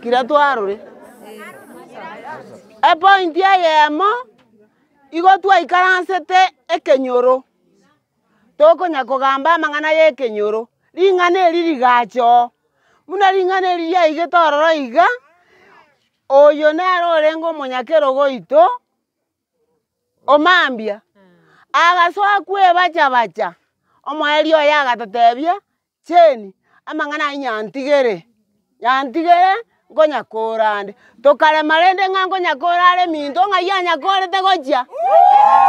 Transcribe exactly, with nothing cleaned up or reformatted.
kira twarore. E point yemo igo twaikaransete ekenyoro. Tokonya kogamba amang'ana ya ekenyoro. Ring'ana eri rigacho. Muna ring'ana eri yaigete ororo iga. Oyo nere orenga omonyakero goito. Omambia. Agasoa kwebacha bacha. Omoeri oyo agatotebia. Cheni. Amang'ana aywo nyantigere. Nyantigere. Ngonya kora ande. Tokarema rende ng'a ngonya kora are minto ng'a yanyakorete gochia.